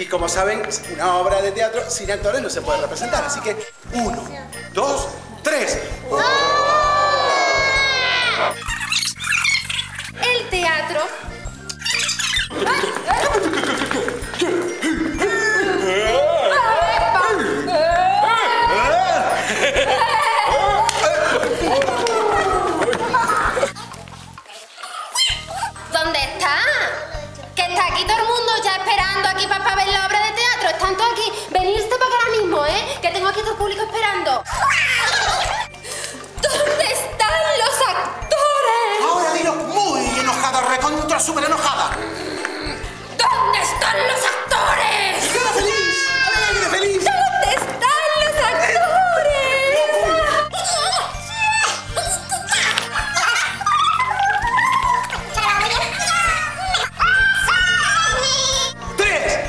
como saben, una obra de teatro sin actores no se puede representar. Así que 1, 2, 3. El teatro. ¿Dónde está? Que está aquí todo el mundo ya esperando aquí para ver la obra de teatro. Están todos aquí. Venirse para acá ahora mismo, ¿eh? Que tengo aquí todo el público esperando. ¿Dónde están los actores? Ahora digo muy enojada, recontra súper enojada. ¿Dónde están los actores? ¡Cara feliz! ¡Alegre, feliz! ¿Dónde están los actores? 3.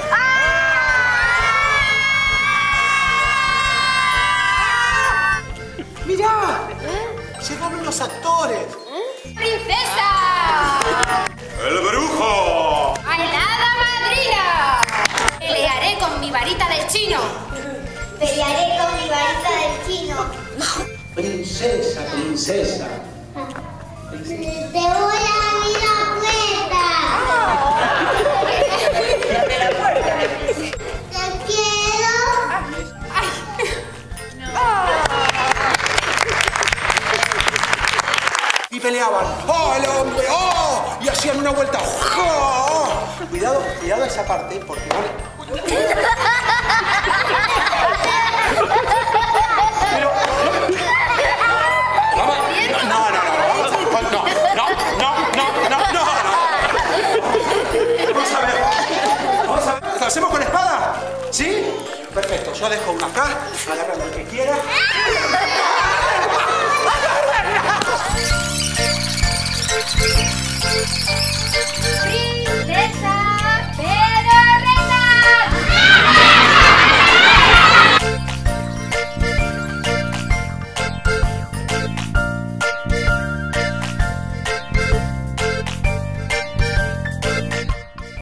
¡Mirá! Llegaron los actores. ¡Princesa! ¡El brujo! ¡Ay, la hada madrina! Pelearé con mi varita del chino. Pelearé con mi varita del chino. Princesa, princesa. Te voy a abrir la puerta. Te quiero. Y peleaban. ¡Oh, el hombre! ¡Oh! Y hacían una vuelta. ¡Oh! Cuidado, cuidado esa parte, porque vale. Pero. No. Vamos a ver. ¿Lo hacemos con espada? ¿Sí? Perfecto. Yo dejo una acá. Agarra lo que quiera.